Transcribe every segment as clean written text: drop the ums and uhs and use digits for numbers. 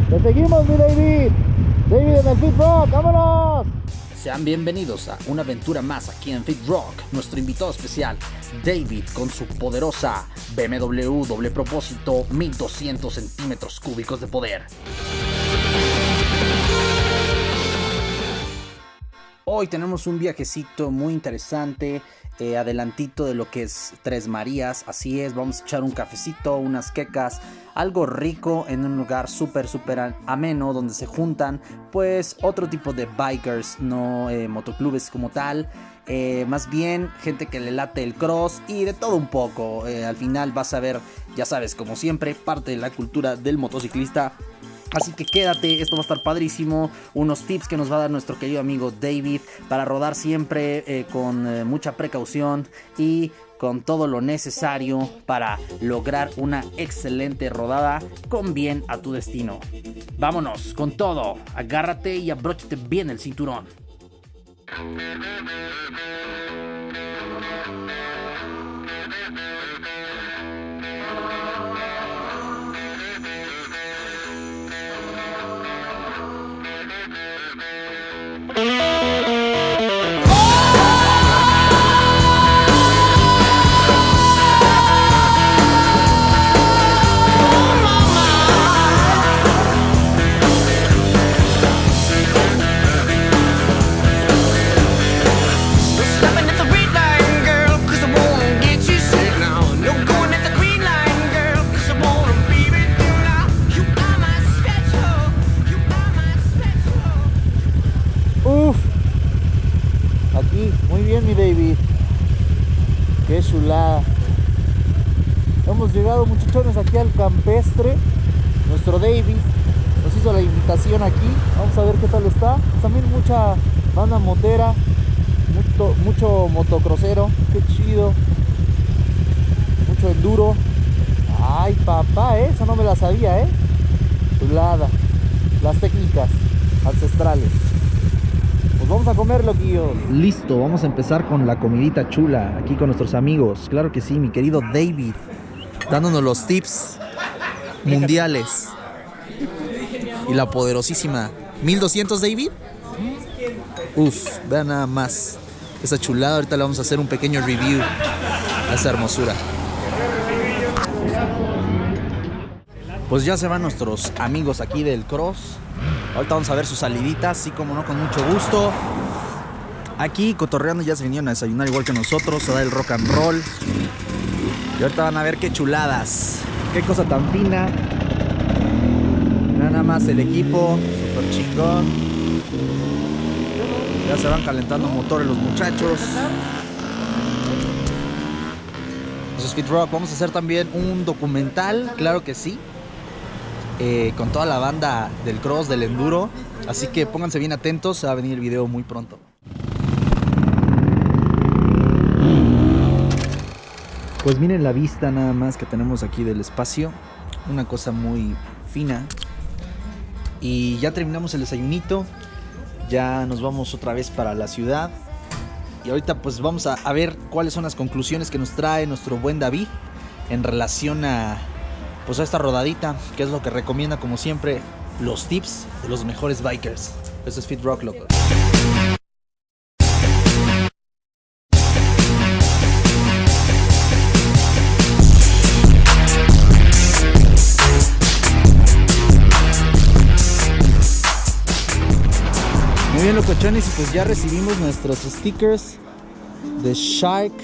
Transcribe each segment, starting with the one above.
¡Te seguimos, mi David! ¡David en el Fit Rock! ¡Vámonos! Sean bienvenidos a una aventura más aquí en Fit Rock. Nuestro invitado especial, David, con su poderosa BMW doble propósito, 1200 centímetros cúbicos de poder. Hoy tenemos un viajecito muy interesante, adelantito de lo que es Tres Marías. Así es, vamos a echar un cafecito, unas quecas, algo rico en un lugar súper ameno, donde se juntan pues otro tipo de bikers, no motoclubes como tal, más bien gente que le late el cross y de todo un poco. Al final vas a ver, ya sabes, como siempre, parte de la cultura del motociclista. Así que quédate, esto va a estar padrísimo. Unos tips que nos va a dar nuestro querido amigo David para rodar siempre con mucha precaución y con todo lo necesario para lograr una excelente rodada con bien a tu destino. Vámonos con todo, agárrate y abróchate bien el cinturón. Mi David, qué chulada. Hemos llegado, muchachones, aquí al campestre. Nuestro David nos hizo la invitación aquí. Vamos a ver qué tal está. También mucha banda motera, mucho motocrossero. Qué chido. Mucho enduro. Ay, papá, eso no me la sabía, chulada. Las técnicas ancestrales. Pues vamos a comer, loquillos. Listo, vamos a empezar con la comidita chula aquí con nuestros amigos. Claro que sí, mi querido David, dándonos los tips mundiales. Y la poderosísima 1200, David. Uf, vean nada más esa chulada. Ahorita le vamos a hacer un pequeño review a esa hermosura. Pues ya se van nuestros amigos aquí del cross. Ahorita vamos a ver sus saliditas, así como no, con mucho gusto. Aquí cotorreando, ya se vinieron a desayunar igual que nosotros, a dar el rock and roll. Y ahorita van a ver qué chuladas, qué cosa tan fina. Nada más el equipo, super chingón. Ya se van calentando motores los muchachos. Eso es Fit Rock. Vamos a hacer también un documental, claro que sí. Con toda la banda del cross, del enduro. Así que pónganse bien atentos, se va a venir el video muy pronto. Pues miren la vista nada más que tenemos aquí del espacio. Una cosa muy fina. Y ya terminamos el desayunito. Ya nos vamos otra vez para la ciudad. Y ahorita pues vamos a ver cuáles son las conclusiones que nos trae nuestro buen David en relación a esta rodadita, que es lo que recomienda como siempre, los tips de los mejores bikers. Eso es Fit Rock, loco. Muy bien, locochones, y pues ya recibimos nuestros stickers de Sharky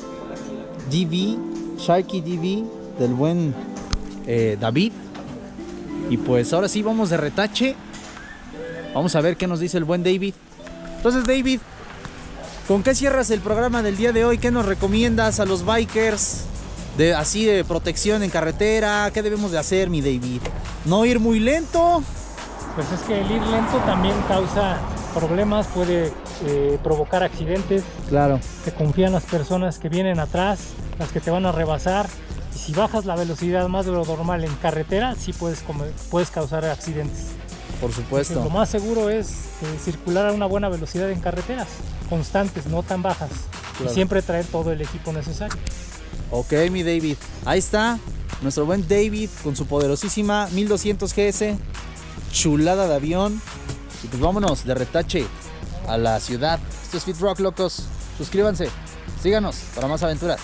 DV del buen David. Y pues ahora sí vamos de retache. Vamos a ver qué nos dice el buen David. Entonces, David, ¿con qué cierras el programa del día de hoy? ¿Qué nos recomiendas a los bikers de protección en carretera? ¿Qué debemos de hacer, mi David? ¿No ir muy lento? Pues es que el ir lento también causa problemas, puede provocar accidentes. Claro. Se confían las personas que vienen atrás, las que te van a rebasar. Y si bajas la velocidad más de lo normal en carretera, sí puedes causar accidentes. Por supuesto. Entonces, lo más seguro es circular a una buena velocidad en carreteras constantes, no tan bajas. Claro. Y siempre traer todo el equipo necesario. Ok, mi David. Ahí está nuestro buen David con su poderosísima 1200 GS. chulada de avión. Y pues vámonos de retache a la ciudad. Esto es Fit Rock, locos. Suscríbanse, síganos para más aventuras.